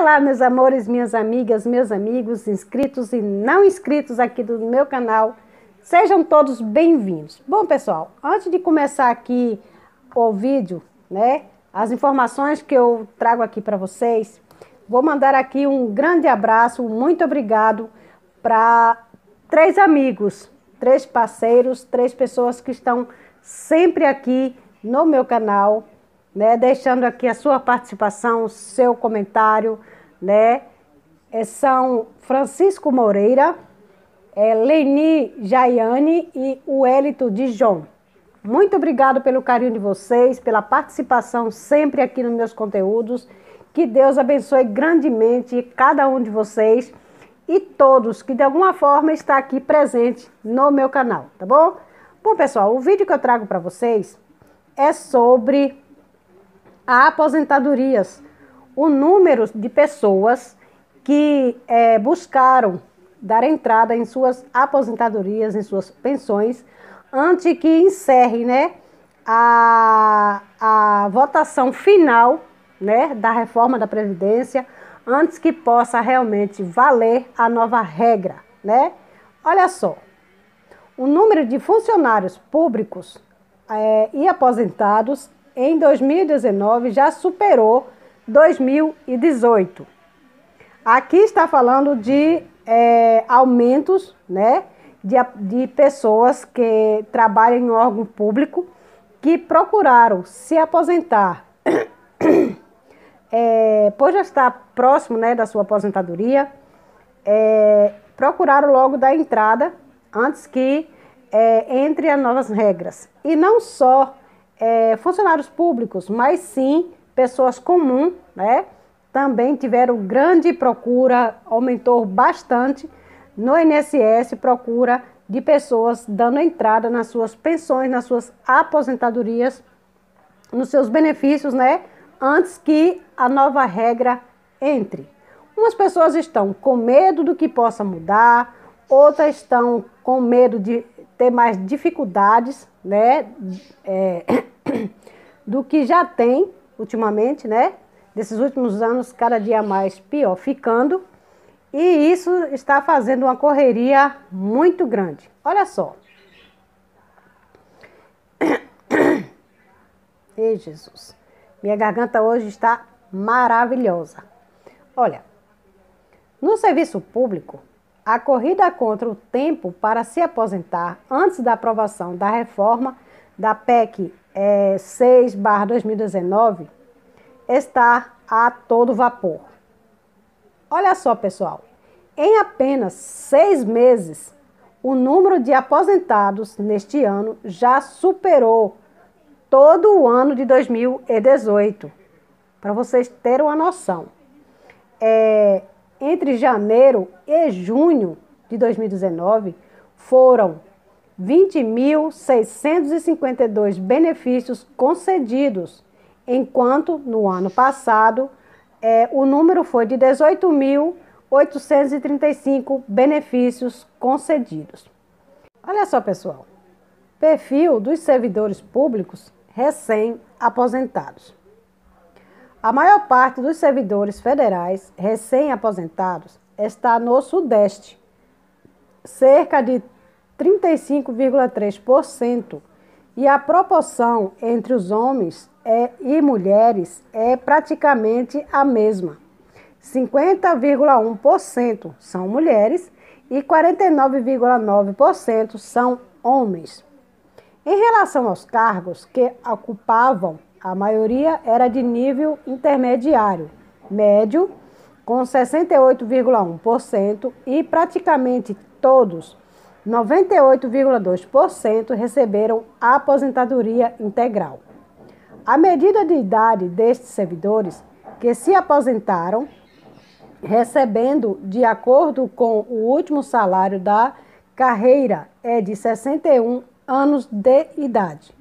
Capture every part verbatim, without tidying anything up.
Olá, meus amores, minhas amigas, meus amigos, inscritos e não inscritos aqui do meu canal. Sejam todos bem-vindos. Bom, pessoal, antes de começar aqui o vídeo, né, as informações que eu trago aqui para vocês, vou mandar aqui um grande abraço, muito obrigado para três amigos, três parceiros, três pessoas que estão sempre aqui no meu canal, né, deixando aqui a sua participação, o seu comentário, né, é, são Francisco Moreira, é, Leni Jaiane e o Elito Dijon. Muito obrigado pelo carinho de vocês, pela participação sempre aqui nos meus conteúdos. Que Deus abençoe grandemente cada um de vocês e todos que de alguma forma está aqui presente no meu canal, tá bom? Bom, pessoal, o vídeo que eu trago para vocês é sobre a aposentadorias, o número de pessoas que é, buscaram dar entrada em suas aposentadorias, em suas pensões, antes que encerre, né, a, a votação final, né, da reforma da Previdência, antes que possa realmente valer a nova regra, né? Olha só, o número de funcionários públicos é, e aposentados em dois mil e dezenove já superou dois mil e dezoito. Aqui está falando de é, aumentos, né, de, de pessoas que trabalham em órgão público que procuraram se aposentar, é, por já estar próximo, né, da sua aposentadoria, é, procuraram logo dar entrada antes que é, entre as novas regras. E não só É, funcionários públicos, mas sim pessoas comuns, né? Também tiveram grande procura, aumentou bastante no I N S S, procura de pessoas dando entrada nas suas pensões, nas suas aposentadorias, nos seus benefícios, né? Antes que a nova regra entre. Umas pessoas estão com medo do que possa mudar, outras estão com medo de ter mais dificuldades, né, é, do que já tem ultimamente, né, desses últimos anos, cada dia mais pior ficando, e isso está fazendo uma correria muito grande. Olha só. Ei, Jesus, minha garganta hoje está maravilhosa. Olha, no serviço público, a corrida contra o tempo para se aposentar antes da aprovação da reforma da P E C é, seis barra dois mil e dezenove está a todo vapor. Olha só, pessoal, em apenas seis meses, o número de aposentados neste ano já superou todo o ano de dois mil e dezoito. Para vocês terem uma noção. É... Entre janeiro e junho de dois mil e dezenove, foram vinte mil seiscentos e cinquenta e dois benefícios concedidos, enquanto no ano passado é, o número foi de dezoito mil oitocentos e trinta e cinco benefícios concedidos. Olha só, pessoal, perfil dos servidores públicos recém-aposentados. A maior parte dos servidores federais recém-aposentados está no Sudeste, cerca de trinta e cinco vírgula três por cento, e a proporção entre os homens é, e mulheres é praticamente a mesma. cinquenta vírgula um por cento são mulheres e quarenta e nove vírgula nove por cento são homens. Em relação aos cargos que ocupavam, a maioria era de nível intermediário, médio, com sessenta e oito vírgula um por cento, e praticamente todos, noventa e oito vírgula dois por cento, receberam a aposentadoria integral. A medida de idade destes servidores que se aposentaram, recebendo de acordo com o último salário da carreira, é de sessenta e um anos de idade.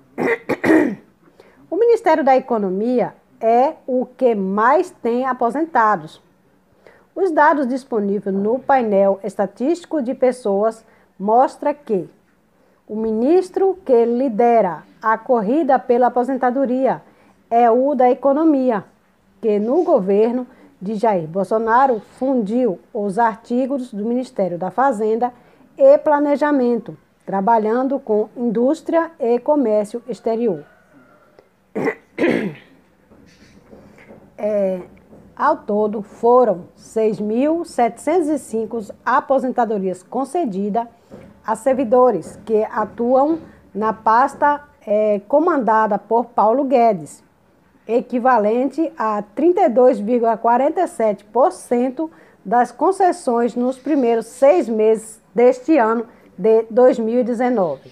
O Ministério da Economia é o que mais tem aposentados. Os dados disponíveis no painel estatístico de pessoas mostram que o ministro que lidera a corrida pela aposentadoria é o da Economia, que no governo de Jair Bolsonaro fundiu os artigos do Ministério da Fazenda e Planejamento, trabalhando com indústria e comércio exterior. É, ao todo, foram seis mil setecentos e cinco aposentadorias concedidas a servidores que atuam na pasta é, comandada por Paulo Guedes, equivalente a trinta e dois vírgula quarenta e sete por cento das concessões nos primeiros seis meses deste ano de dois mil e dezenove.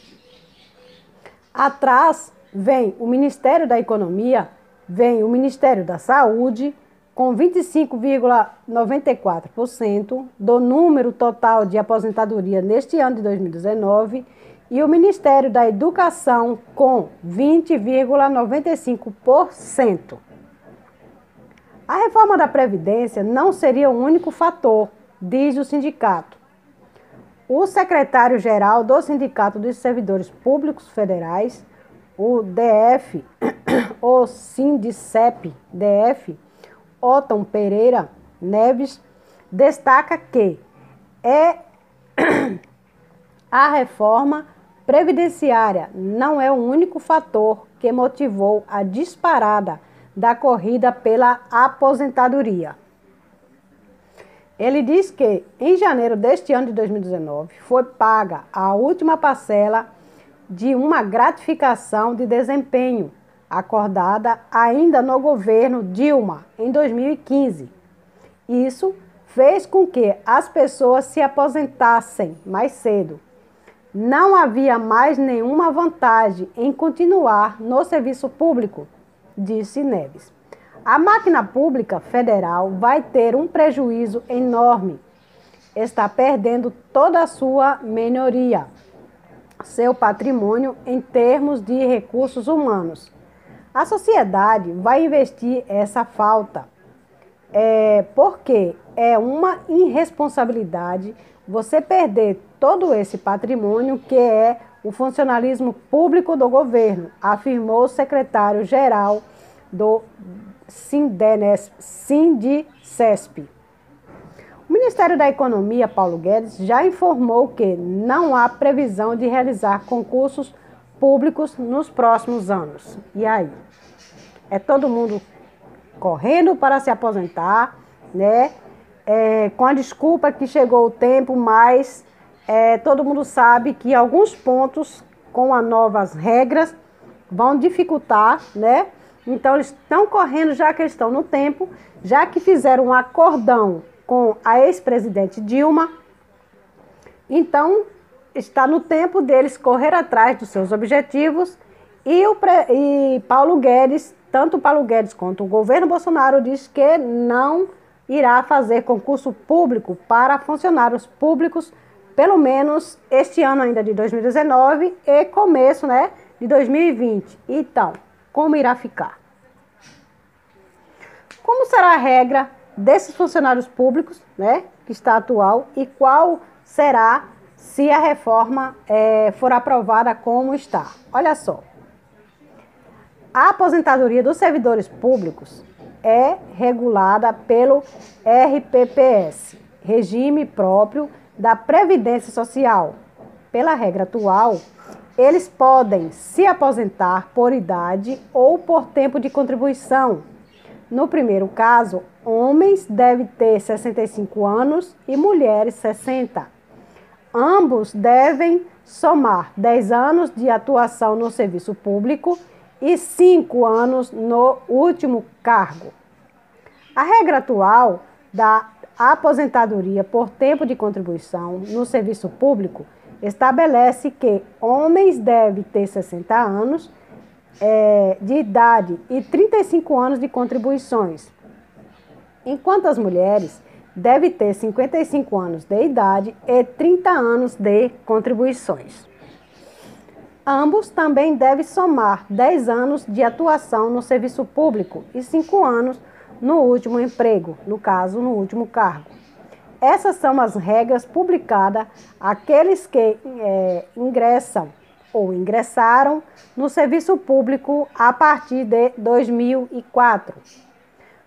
Atrás vem o Ministério da Economia, vem o Ministério da Saúde, com vinte e cinco vírgula noventa e quatro por cento do número total de aposentadoria neste ano de dois mil e dezenove, e o Ministério da Educação com vinte vírgula noventa e cinco por cento. A reforma da Previdência não seria o único fator, diz o sindicato. O secretário-geral do Sindicato dos Servidores Públicos Federais, o D F, o Sindicep-D F, Otton Pereira Neves, destaca que é a reforma previdenciária não é o único fator que motivou a disparada da corrida pela aposentadoria. Ele diz que, em janeiro deste ano de dois mil e dezenove, foi paga a última parcela de uma gratificação de desempenho acordada ainda no governo Dilma, em dois mil e quinze. Isso fez com que as pessoas se aposentassem mais cedo. Não havia mais nenhuma vantagem em continuar no serviço público, disse Neves. A máquina pública federal vai ter um prejuízo enorme. Está perdendo toda a sua melhoria, seu patrimônio em termos de recursos humanos. A sociedade vai investir essa falta, é, porque é uma irresponsabilidade você perder todo esse patrimônio que é o funcionalismo público do governo, afirmou o secretário-geral do Sindenesp, Sindicesp. O Ministério da Economia, Paulo Guedes, já informou que não há previsão de realizar concursos públicos nos próximos anos. E aí? É todo mundo correndo para se aposentar, né? É, com a desculpa que chegou o tempo, mas é, todo mundo sabe que alguns pontos com as novas regras vão dificultar, né? Então eles estão correndo já que eles estão no tempo, já que fizeram um acordão com a ex-presidente Dilma, então está no tempo deles correr atrás dos seus objetivos e, o pre... e Paulo Guedes, tanto Paulo Guedes quanto o governo Bolsonaro diz que não irá fazer concurso público para funcionários públicos, pelo menos este ano ainda de dois mil e dezenove e começo, né, de dois mil e vinte. Então, como irá ficar? Como será a regra desses funcionários públicos, né, que está atual, e qual será se a reforma é, for aprovada como está? Olha só, a aposentadoria dos servidores públicos é regulada pelo R P P S, Regime Próprio da Previdência Social. Pela regra atual, eles podem se aposentar por idade ou por tempo de contribuição. No primeiro caso, homens devem ter sessenta e cinco anos e mulheres sessenta. Ambos devem somar dez anos de atuação no serviço público e cinco anos no último cargo. A regra atual da aposentadoria por tempo de contribuição no serviço público estabelece que homens devem ter sessenta anos é, de idade e trinta e cinco anos de contribuições, enquanto as mulheres devem ter cinquenta e cinco anos de idade e trinta anos de contribuições. Ambos também devem somar dez anos de atuação no serviço público e cinco anos no último emprego, no caso, no último cargo. Essas são as regras publicadas àqueles que é, ingressam ou ingressaram no serviço público a partir de dois mil e quatro.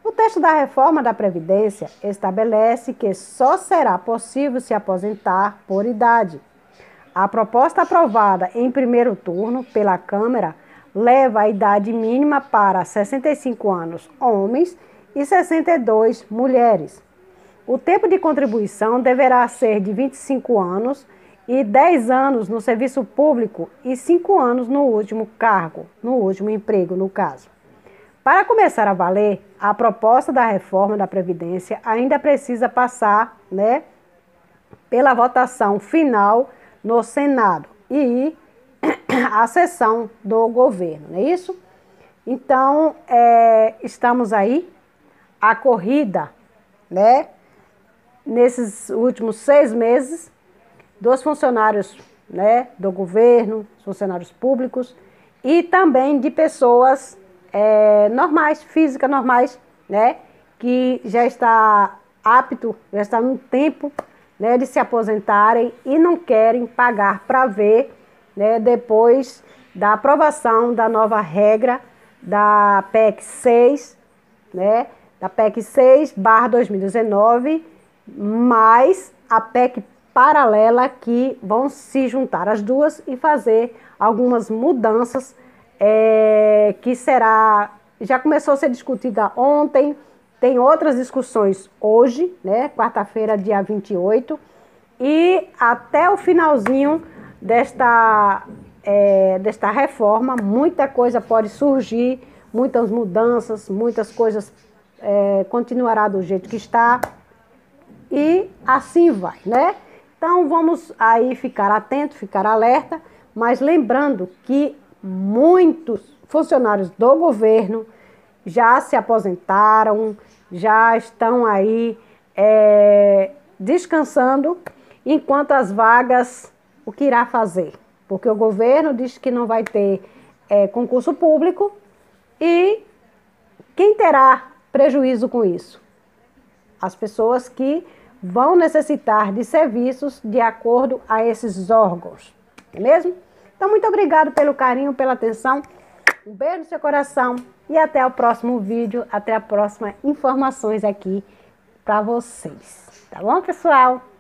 O texto da reforma da Previdência estabelece que só será possível se aposentar por idade. A proposta aprovada em primeiro turno pela Câmara leva a idade mínima para sessenta e cinco anos homens e sessenta e dois mulheres. O tempo de contribuição deverá ser de vinte e cinco anos e dez anos no serviço público e cinco anos no último cargo, no último emprego, no caso. Para começar a valer, a proposta da reforma da Previdência ainda precisa passar, né, pela votação final no Senado e a sessão do governo, não é isso? Então, é, estamos aí, a corrida, né, nesses últimos seis meses, dos funcionários, né, do governo, funcionários públicos e também de pessoas é, normais, físicas normais, né, que já está apto, já está no tempo, né, de se aposentarem e não querem pagar para ver, né, depois da aprovação da nova regra da P E C seis, né, da P E C seis barra dois mil e dezenove, mais a P E C paralela, que vão se juntar as duas e fazer algumas mudanças é, que será, já começou a ser discutida ontem, tem outras discussões hoje, né, quarta-feira, dia vinte e oito, e até o finalzinho desta, é, desta reforma, muita coisa pode surgir, muitas mudanças, muitas coisas é, continuará do jeito que está, e assim vai, né? Então vamos aí ficar atento, ficar alerta, mas lembrando que muitos funcionários do governo já se aposentaram, já estão aí é, descansando, enquanto as vagas, o que irá fazer? Porque o governo diz que não vai ter é, concurso público e quem terá prejuízo com isso? As pessoas que vão necessitar de serviços de acordo a esses órgãos, não é mesmo? Então, muito obrigado pelo carinho, pela atenção, um beijo no seu coração e até o próximo vídeo, até a próxima informações aqui para vocês, tá bom, pessoal?